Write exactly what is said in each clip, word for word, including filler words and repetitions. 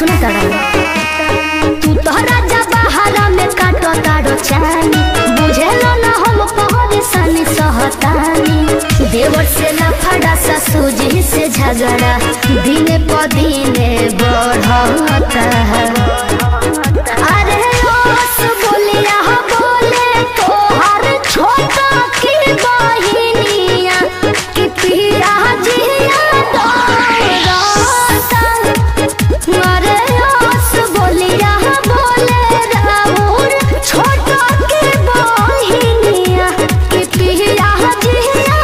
सुन तारा तू तो राजा बहारा में काटो तारो चानी बुझेलो ना हम परेशानी सहतानी देवर से लफड़ा सा सूजी से झगड़ा दिने प दिने बढ़ता है अरे ओस बोलिया बोले तो हर छोटा की बहिनिया कि पिया जिया अरे ओस बोलिया बोले राउर छोटा की बहिनिया कि पिया जिया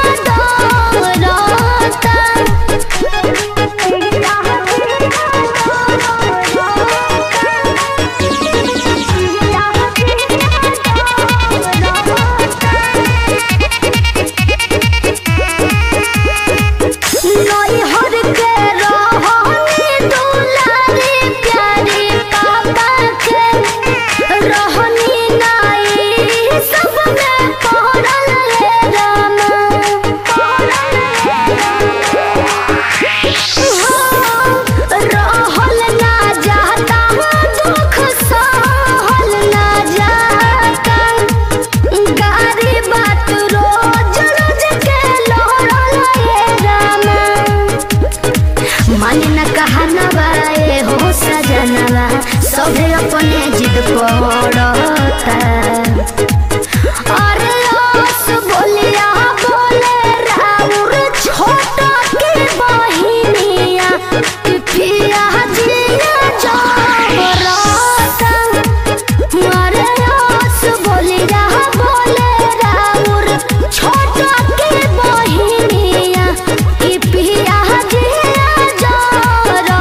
सभे अपने जिद पड़ता अरे ओस बोलिया बोले राउर छोटा की बहिनिया कि पिया जिया जबरता अरे ओस बोलिया बोले राउर छोटा की बहिनिया कि पिया जिया जबरता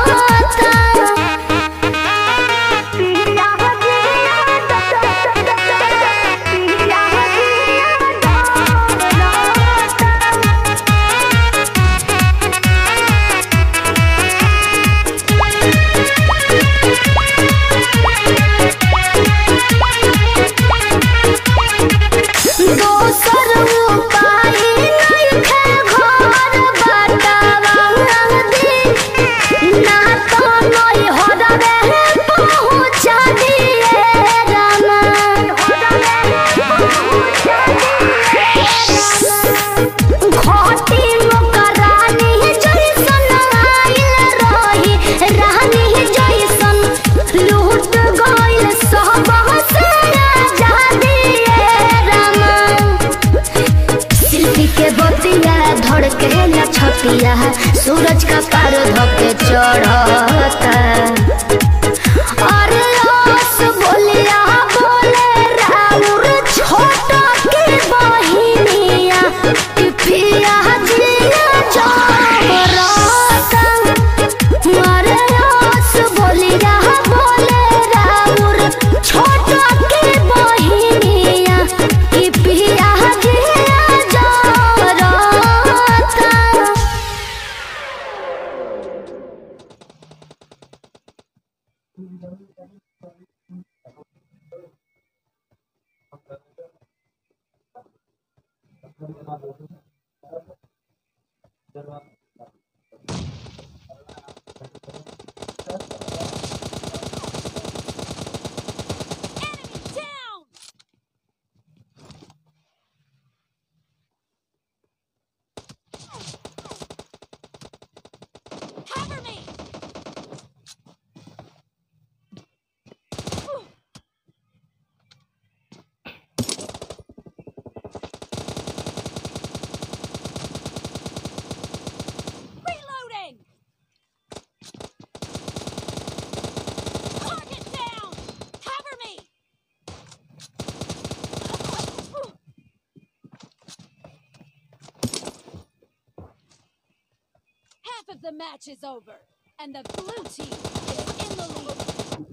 सूरज का पार धोके चढ़ता अरे ओस बोलिया बोले राउर छोटा की बहिनिया कि पिया जिया जबरता अरे ओस बोलिया बोले राउर छोटा की बहिनिया कि पिया जिया जबरता The match is over, and the blue team is in the lead.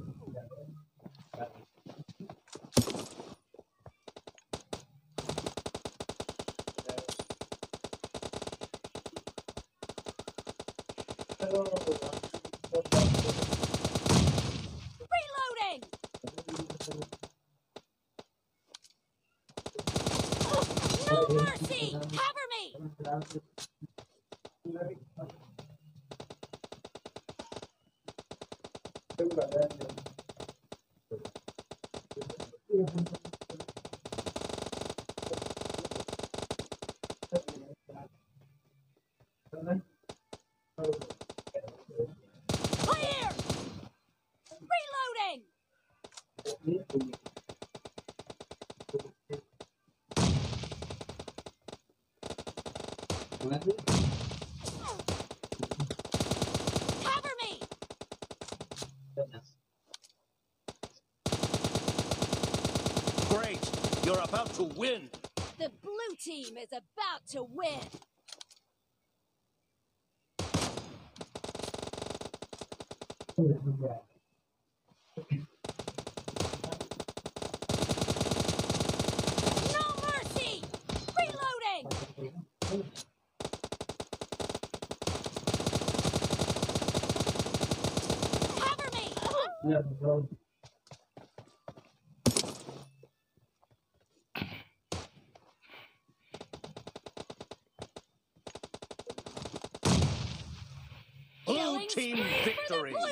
Reloading! No mercy! Cover me! Clear! Reloading! Cover me! Great! You're about to win! The blue team is about to win! No mercy! Reloading! Cover me! Blue Killing team spree for the victory! blue